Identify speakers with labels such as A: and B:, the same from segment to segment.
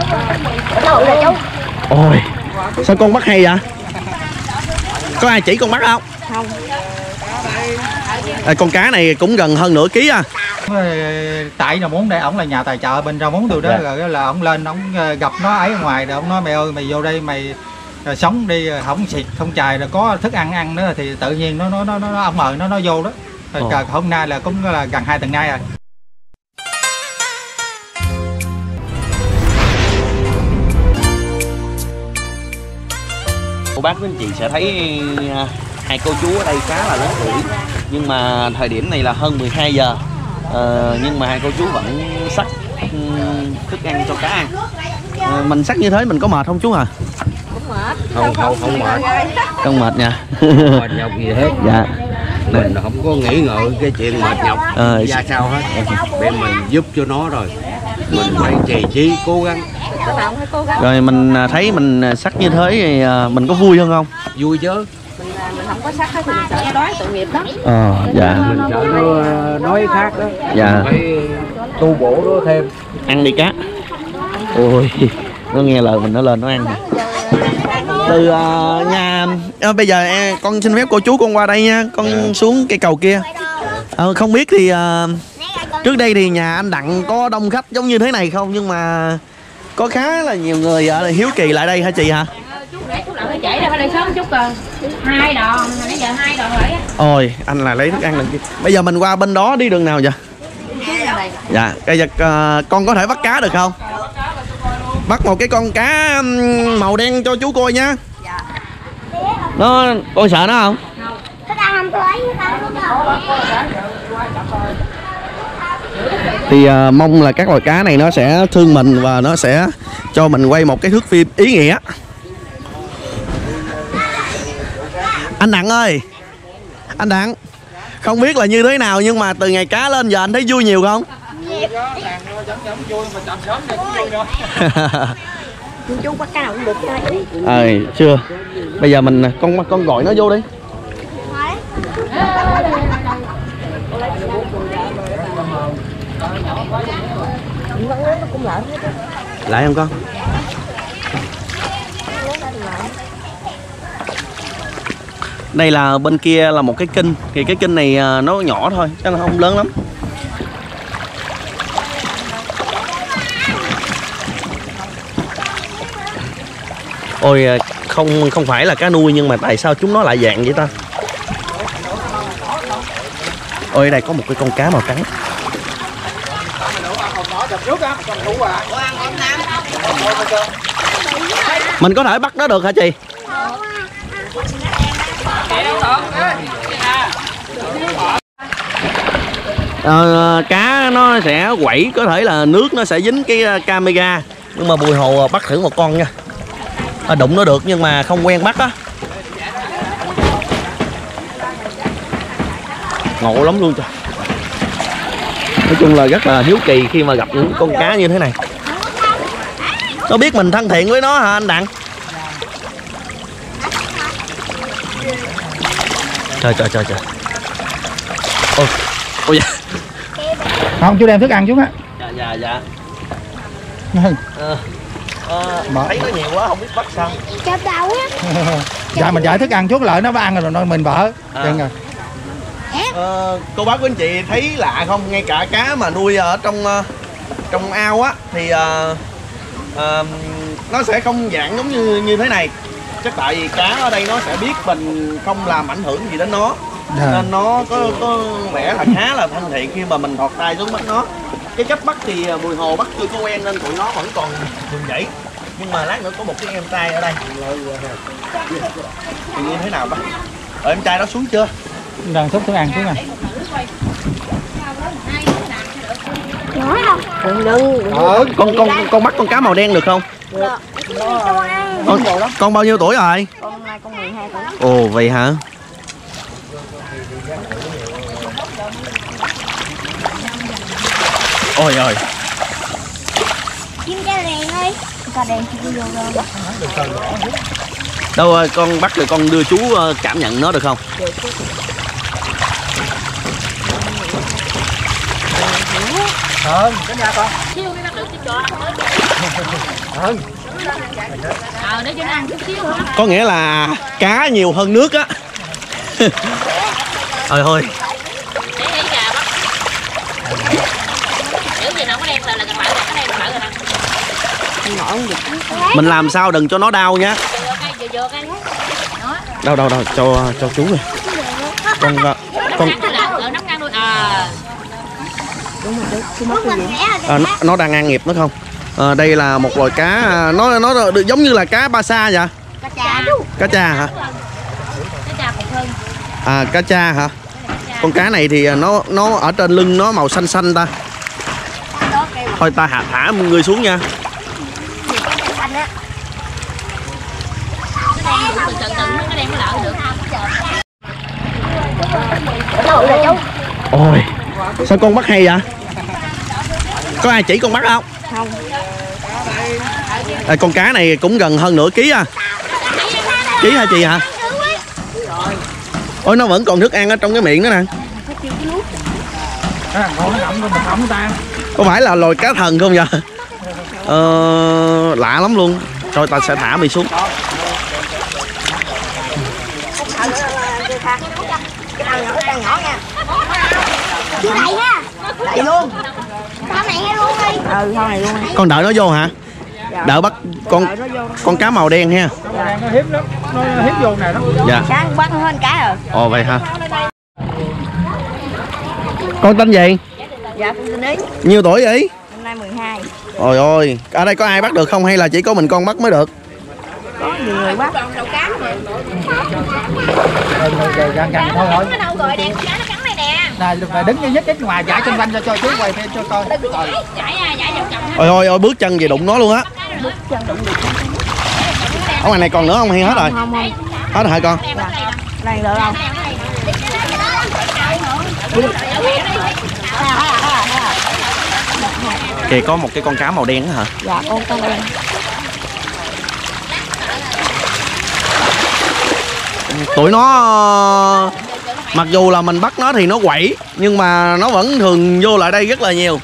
A: Ôi, sao con bắt hay vậy? Có ai chỉ con bắt không?
B: Không.
A: Con cá này cũng gần hơn nửa ký à.
C: Tại là muốn đây, ổng là nhà tài trợ bên Rau Muống tôi đó, rồi là ổng lên ổng gặp nó ấy ở ngoài rồi ổng nói mày ơi mày vô đây mày sống đi, không xịt không chài rồi có thức ăn nữa thì tự nhiên nó ổng mời nó vô đó. Rồi hôm nay là cũng là gần 2 tuần nay rồi.
A: Cô bác với anh chị sẽ thấy hai cô chú ở đây khá là lớn tuổi, nhưng mà thời điểm này là hơn 12 giờ, nhưng mà hai cô chú vẫn xắt thức ăn cho cá ăn. Mình xắt như thế mình có mệt không chú à?
B: Không mệt.
A: Không mệt nha.
D: Mệt nhọc gì hết.
A: Dạ.
D: Mình không có nghĩ ngợi cái chuyện mệt nhọc ra sao hết. Bên mình giúp cho nó rồi, mình phải trì trí cố gắng.
A: Rồi mình thấy mình xắt như thế thì mình có vui hơn không?
D: Vui chứ.
B: Mình không có sắc thì mình sợ nó đói tội nghiệp đó.
A: Dạ.
D: Mình sợ nó nói khác đó.
A: Dạ.
D: Phải tu bổ nó thêm.
A: Ăn đi cá. Ôi, nó nghe lời mình nó lên nó ăn. Từ nhà bây giờ con xin phép cô chú con qua đây nha, con xuống cây cầu kia. Không biết thì trước đây thì nhà anh Đặng có đông khách giống như thế này không, nhưng mà có khá là nhiều người hiếu kỳ lại đây hả chị hả?
B: Chú lại chạy ra đây sớm chút rồi. 2 đòn, nãy giờ 2 đòn rồi á.
A: Ôi, anh là lấy thức ăn đằng kia. Bây giờ mình qua bên đó đi đường nào vậy? Dạ, bây giờ con có thể bắt cá được không? Bắt một cái con cá màu đen cho chú coi nha. Con sợ nó không? Thì mong là các loài cá này nó sẽ thương mình và nó sẽ cho mình quay một cái thước phim ý nghĩa. Anh Đặng ơi, anh Đặng, không biết là như thế nào nhưng mà từ ngày cá lên giờ anh thấy vui nhiều không?
B: Chú bắt cá nào cũng được chứ.
A: Chưa. Bây giờ mình con gọi nó vô đi. Lại không con? Đây là bên kia là một cái kênh, thì cái kênh này nó nhỏ thôi, chứ nó không lớn lắm. Ôi, không phải là cá nuôi nhưng mà tại sao chúng nó lại dạng vậy ta? Ôi, ở đây có một cái con cá màu trắng. Mình có thể bắt nó được hả chị? Cá nó sẽ quẩy, có thể là nước nó sẽ dính cái camera, nhưng mà Bùi Hồ bắt thử một con nha. Đụng nó được nhưng mà không quen bắt á. Ngộ lắm luôn trời. Nói chung là rất là hiếu kỳ khi mà gặp những con cá như thế này. Nó biết mình thân thiện với nó hả anh Đặng? Trời. Ôi dạ.
C: Không, chú đem thức ăn chú á.
A: Dạ. Thấy nó nhiều quá không biết bắt sao.
B: Chập đầu á.
C: Dạ mình dạy thức ăn chút lợi nó ăn rồi mình bỡ.
A: Cô bác quý anh chị thấy lạ không? Ngay cả cá mà nuôi ở trong ao á thì nó sẽ không dạng giống như thế này. Chắc tại vì cá ở đây nó sẽ biết mình không làm ảnh hưởng gì đến nó, nên nó có vẻ là khá là thân thiện khi mà mình thọt tay xuống bắt nó. Cái cách bắt thì Bùi Hồ bắt chưa có quen nên tụi nó vẫn còn thường nhảy, nhưng mà lát nữa có một cái em trai ở đây thì như thế nào bác? Em trai đó xuống chưa?
C: Đang xúc thức ăn xuống nè.
B: Nói không?
A: Con bắt con cá màu đen được không?
B: Được.
A: Con bao nhiêu tuổi rồi?
B: Con 12 tuổi.
A: Ồ vậy hả? Ôi ơi.
B: Chim cha đèn ơi. Cha đèn đi vô đâu.
A: Đâu ơi, con bắt rồi con đưa chú cảm nhận nó được không?
B: Được.
C: Cái nhà con.
B: Chiêu cái bắt được cho. Để cho nó ăn chút xíu hả?
A: Có nghĩa là cá nhiều hơn nước á. Thôi thôi.
B: Để gà bắt. Nếu gì nó có đem là cần lại cái đem lại rồi nè.
A: Mình làm sao đừng cho nó đau nhá.
B: Vừa cây.
A: Đâu cho chú rồi. Nó đang ăn nghiệp nó không? Đây là một loài cá, nó được giống như là cá ba sa vậy. Cá cha hả? Cá cha hả? Con cá này thì nó ở trên lưng nó màu xanh xanh ta. Thôi ta thả người xuống nha. Ôi, sao con bắt hay vậy? Có ai chỉ con bắt không? Không. Con cá này cũng gần hơn nửa ký à. Ký hả chị hả? Ôi, nó vẫn còn thức ăn ở trong cái miệng đó nè. Có phải là loài cá thần không vậy? Lạ lắm luôn. Rồi ta sẽ thả mày xuống.
E: Đẩy luôn. Con này luôn đi. Con này luôn.
A: Con đợi nó vô hả? Đợi bắt con cá màu đen ha.
C: Nó hiếm lắm, nó hiếm vô này đó.
A: Dạ.
E: Sáng bắt hơn cá rồi.
A: Ồ vậy hả? Con tên gì?
E: Dạ con tên Ý.
A: Nhiêu tuổi vậy?
E: Hôm nay 12.
A: Ôi ôi, ở đây có ai bắt được không hay là chỉ có mình con bắt mới được?
E: Có nhiều người bắt.
C: Gần thôi thôi.
B: Cái đầu rồi đèn cá nó cắn này nè.
C: Này lúc này đứng như nhất cái ngoài giải xung quanh cho chú quay thêm cho coi.
B: Giải vòng vòng.
A: Ôi ôi bước chân gì đụng nó luôn á. Ở ngoài này còn nữa không hay hết rồi?
E: Không.
A: Hết rồi hả con?
E: Này được không?
A: Kìa có một cái con cá màu đen đó hả?
E: Dạ con đen.
A: Tụi nó mặc dù là mình bắt nó thì nó quẩy nhưng mà nó vẫn thường vô lại đây rất là nhiều.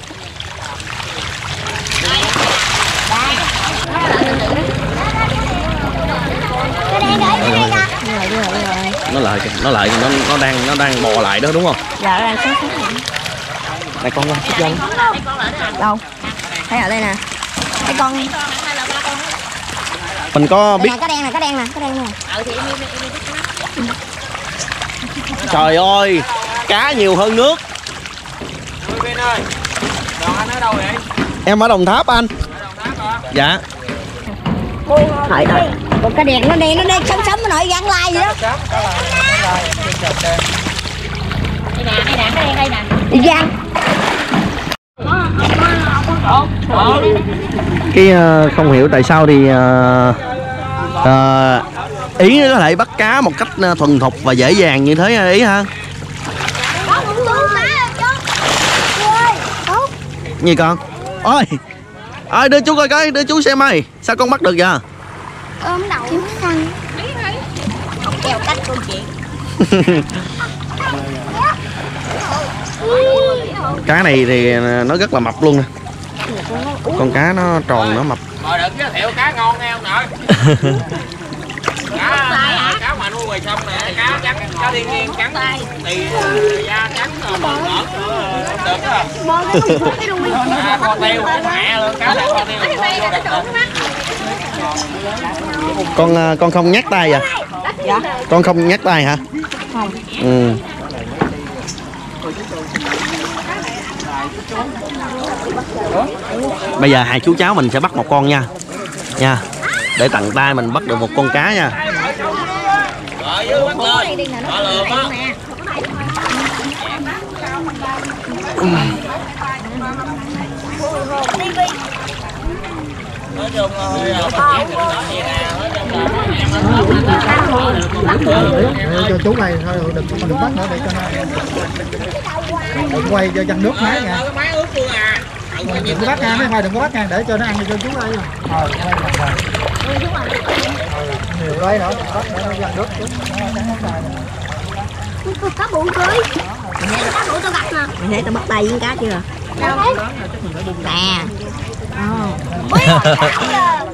A: Nó lại nó đang bò lại đó đúng không?
E: Dạ nó đang sốt.
A: Này con chút dân.
E: Đâu? Thấy ở đây nè. Thấy con.
A: Mình có biết.
E: Cá đen nè.
A: Trời ơi, cá nhiều hơn nước.
C: Bên ơi, Đoàn anh ở đâu vậy?
A: Em ở Đồng Tháp anh. Dạ.
E: Thôi. Còn cá đen nó đen sống nó nổi gắn lai vậy đó.
B: Đây nè, đây nè.
E: Đi găng.
A: Cái không hiểu tại sao thì Ý có thể bắt cá một cách thuần thục và dễ dàng như thế Ý ha. Gì con? Ôi đưa chú coi cái, đưa chú xem ơi. Sao con bắt được vậy?
E: Ôm đầu xăng. Không kèo cách câu chuyện.
A: Cá này thì nó rất là mập luôn nè. Con cá nó tròn nó mập.
F: Rồi đừng giới thiệu cá ngon nghe không nội. Cá mà nuôi ngoài sông nè, cá trắng, cá thiên nhiên trắng thì da trắng rồi mỡ được đó. Con tiêu con mẹ luôn, cá này con tiêu.
A: Con không nhắc tay à?
E: Dạ.
A: Con không nhắc tay hả?
E: Không.
A: Ừ. Bây giờ hai chú cháu mình sẽ bắt một con nha. Để tận tay mình bắt được một con cá nha.
F: Rồi dưới bắt lên. Bỏ lượm á. Nói chung hơi
C: cho chú này thôi đừng bắt nữa để cho nó đừng quay cho chân nước máy nha.
F: cái máy ướt luôn à.
C: Đừng có bắt nha, mấy khoai đừng có bắt nha, để cho nó ăn cho chú đây. Nhiều đây nữa, bắt để nó dần nước chú.
E: Có bụng cưới. Cá bụng tao bắt nè. Mày thấy tao bắt tay với cá chưa? Nè.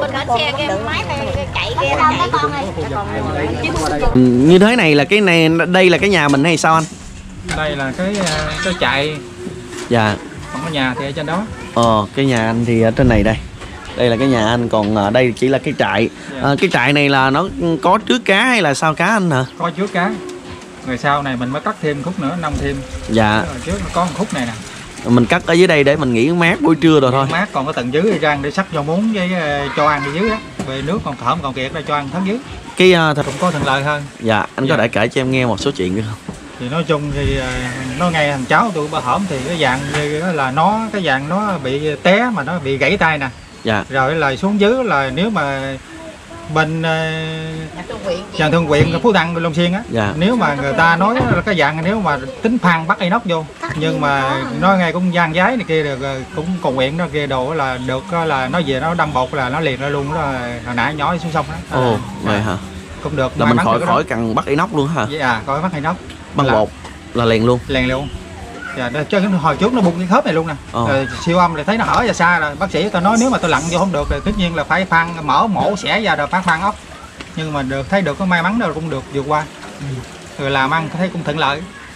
A: Như thế này là cái này, đây là cái nhà mình hay sao anh?
C: Đây là cái trại.
A: Dạ.
C: Còn cái nhà thì ở trên đó.
A: Cái nhà anh thì ở trên này đây. Đây là cái nhà anh, còn đây chỉ là cái trại. Cái trại này là nó có trước cá hay là sau cá anh hả?
C: Có trước cá. Rồi sau này mình mới cắt thêm khúc nữa, nông thêm.
A: Dạ.
C: Rồi trước nó có một khúc này nè.
A: Mình cắt ở dưới đây để mình nghỉ mát buổi trưa rồi thôi.
C: Mát, còn có tầng dưới rang để sắc rau muống với cho ăn ở dưới á. Về nước còn thơm còn kiệt ra cho ăn thắng dưới.
A: Cái
C: cũng có thuận lợi hơn.
A: Dạ, anh có thể kể cho em nghe một số chuyện được không?
C: Thì nói chung thì nó ngay thằng cháu tôi bữa hổm thì cái dạng như là cái dạng nó bị té mà nó bị gãy tay nè.
A: Dạ.
C: Rồi là xuống dưới là nếu mà bên nhà thương quyện Phú Đăng Long Xuyên á,
A: dạ.
C: Nếu mà người ta nói là cái dạng nếu mà tính phan bắt inox vô, nhưng mà nói ngay cũng gian giấy này kia được, cũng còn quyện đó kia đồ là được, là nó về nó đâm bột là nó liền ra luôn đó, hồi nãy nhỏ xuống sông đó.
A: Ồ, vậy hả?
C: Cũng được.
A: Là mình khỏi cần bắt inox luôn hả?
C: Dạ, khỏi bắt inox.
A: Băng bột là liền luôn.
C: Liền luôn. Dạ, chứ hồi trước nó bung cái khớp này luôn nè. Rồi siêu âm lại thấy nó hở ra xa rồi, bác sĩ tôi nói nếu mà tôi lặn vô không được thì tất nhiên là phải phan mở mổ xẻ ra rồi phan ốc. Nhưng mà được thấy được có may mắn đâu cũng được vượt qua. Rồi làm ăn thấy cũng thuận lợi.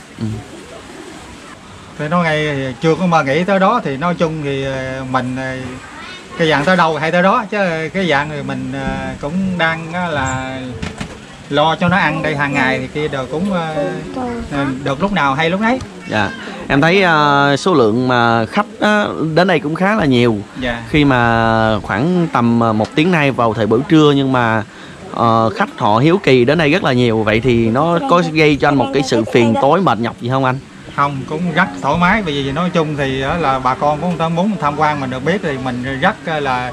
C: Thì nói ngay chưa có mà nghĩ tới đó thì nói chung thì mình cái dạng tới đâu hay tới đó, chứ cái dạng thì mình cũng đang là lo cho nó ăn đây hàng ngày thì kia đều cũng được lúc nào hay lúc nấy.
A: Dạ. Em thấy số lượng mà khách đến đây cũng khá là nhiều.
C: Dạ.
A: Khi mà khoảng tầm 1 tiếng nay vào thời buổi trưa, nhưng mà khách họ hiếu kỳ đến đây rất là nhiều. Vậy thì nó có gây cho anh một cái sự phiền tối mệt nhọc gì không anh?
C: Không, cũng rất thoải mái, vì nói chung thì là bà con cũng muốn tham quan mình được biết thì mình rất là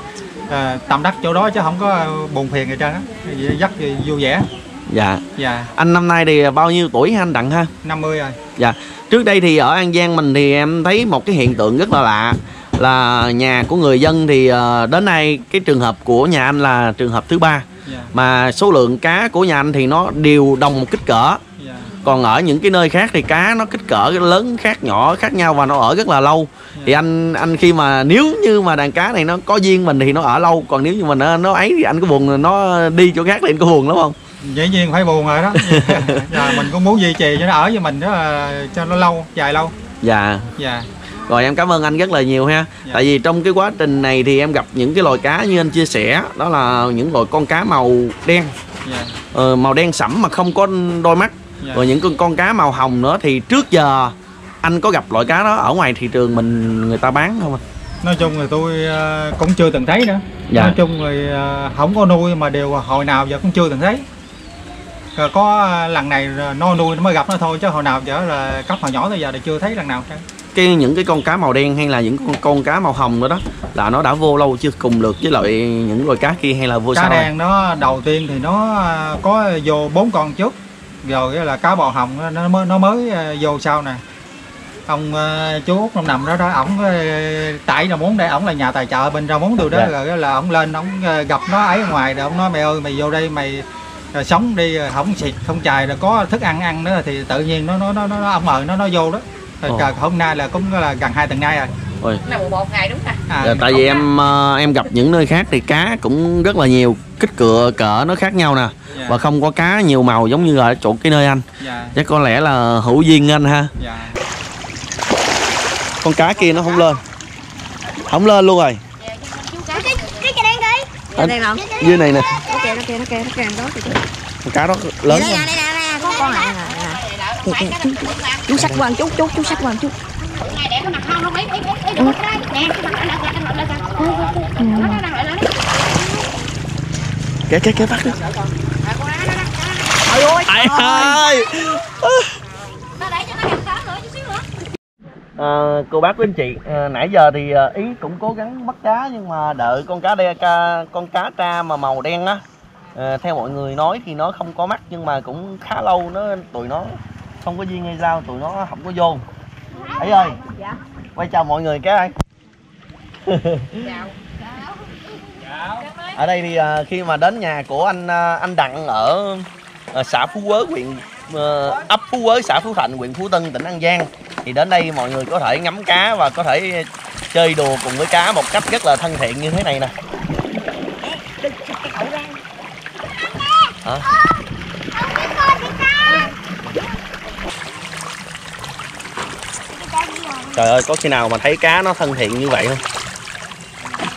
C: tâm đắc chỗ đó, chứ không có buồn phiền gì trơn á, rất vui vẻ.
A: Dạ.
C: Dạ.
A: Anh năm nay thì bao nhiêu tuổi anh Đặng ha?
C: 50 rồi.
A: Dạ. Trước đây thì ở An Giang mình thì em thấy một cái hiện tượng rất là lạ, là nhà của người dân thì đến nay cái trường hợp của nhà anh là trường hợp thứ 3. Mà số lượng cá của nhà anh thì nó đều đồng một kích cỡ. Còn ở những cái nơi khác thì cá nó kích cỡ lớn khác nhỏ khác nhau và nó ở rất là lâu. Thì anh khi mà nếu như mà đàn cá này nó có duyên mình thì nó ở lâu, còn nếu như mà nó ấy thì anh có buồn nó đi chỗ khác thì anh có buồn lắm không?
C: Dĩ nhiên phải buồn rồi đó. Mình cũng muốn duy trì cho nó ở với mình đó, cho nó lâu, dài lâu.
A: Dạ.
C: Dạ.
A: Rồi em cảm ơn anh rất là nhiều ha. Dạ. Tại vì trong cái quá trình này thì em gặp những cái loài cá như anh chia sẻ, đó là những loài con cá màu đen. Dạ. Màu đen sẫm mà không có đôi mắt. Dạ. Rồi những con cá màu hồng nữa, thì trước giờ anh có gặp loại cá đó ở ngoài thị trường người ta bán không anh?
C: Nói chung thì tôi cũng chưa từng thấy nữa. Dạ. Nói chung thì không có nuôi mà đều hồi nào giờ cũng chưa từng thấy. Rồi có lần này nó nuôi nó mới gặp nó thôi, chứ hồi nào giờ là cấp hồi nhỏ tới giờ thì chưa thấy lần nào.
A: Những cái con cá màu đen hay là những con cá màu hồng nữa đó là nó đã vô lâu chưa, cùng lượt với lại những loài cá kia hay là vô
C: cá
A: sau?
C: Cá đen nó đầu tiên thì nó có vô 4 con trước, rồi là cá bò hồng nó mới vô sau nè. Ông chú Út ông nằm đó ổng tại là muốn đây, ổng là nhà tài trợ bên rau muống tôi đó. Dạ. Rồi là ổng lên ổng gặp nó ấy ở ngoài rồi ổng nói mày ơi mày vô đây mày sống đi, không xịt không chài rồi có thức ăn nữa thì tự nhiên nó ổng mời nó vô đó. Hôm nay là cũng là gần 2 tuần nay rồi.
A: Ôi.
B: Là 1 ngày đúng không?
A: Dạ, tại vì em gặp những nơi khác thì cá cũng rất là nhiều, kích cỡ nó khác nhau nè. Dạ. Và không có cá nhiều màu giống như ở chỗ cái nơi anh. Dạ. Chắc có lẽ là hữu duyên anh ha. Dạ. Con cá kia nó không lên. Không lên luôn rồi.
E: Cái đen đi.
A: Anh, dưới này nè.
E: Nó kìa đó.
A: Con cá đó lớn.
E: Đây nè, có con này nè. Chú sắc qua chút, chú sắc qua chút.
B: Ngày để cái mặt không ấy. Nè, cái mặt
A: Cái bắt đi. Trời ơi. Ai ơi.
B: Nó để cho nó đẹp cá nữa chút xíu nữa.
A: Cô bác quý anh chị, nãy giờ thì Ý cũng cố gắng bắt cá, nhưng mà đợi con cá tra mà màu đen á, theo mọi người nói thì nó không có mắt, nhưng mà cũng khá lâu tụi nó không có duyên hay sao, tụi nó không có vô. Ấy ơi. Dạ. Quay chào mọi người cái ơi. Ở đây thì khi mà đến nhà của anh Đặng ở xã Phú Quế, huyện ấp Phú Quế, xã Phú Thạnh, huyện Phú Tân, tỉnh An Giang, thì đến đây mọi người có thể ngắm cá và có thể chơi đùa cùng với cá một cách rất là thân thiện như thế này nè. Trời ơi, có khi nào mà thấy cá nó thân thiện như vậy không?